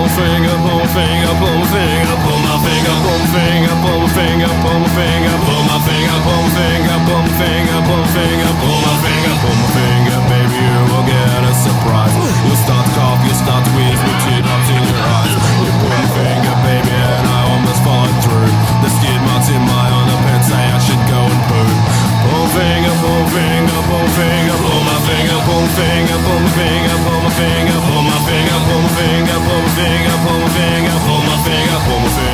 finger, pull my finger, pull my finger, pull my finger, pull my finger, pull my finger, pull my finger, pull my finger, pull my finger, pull my finger, pull my finger, pull my finger, pull my finger, baby, you will get a surprise. You'll start to cough, you'll start to wheeze with teardrops in your eyes. You pull my finger, baby, and I almost followed through. The skid marks in my underpants say I should go and poo. Pull finger, pull finger, pull finger, pull my finger, pull finger, pull my finger, pull my finger, pull my finger, pull my finger, pull my finger, pull my finger, pull my finger, pull my finger.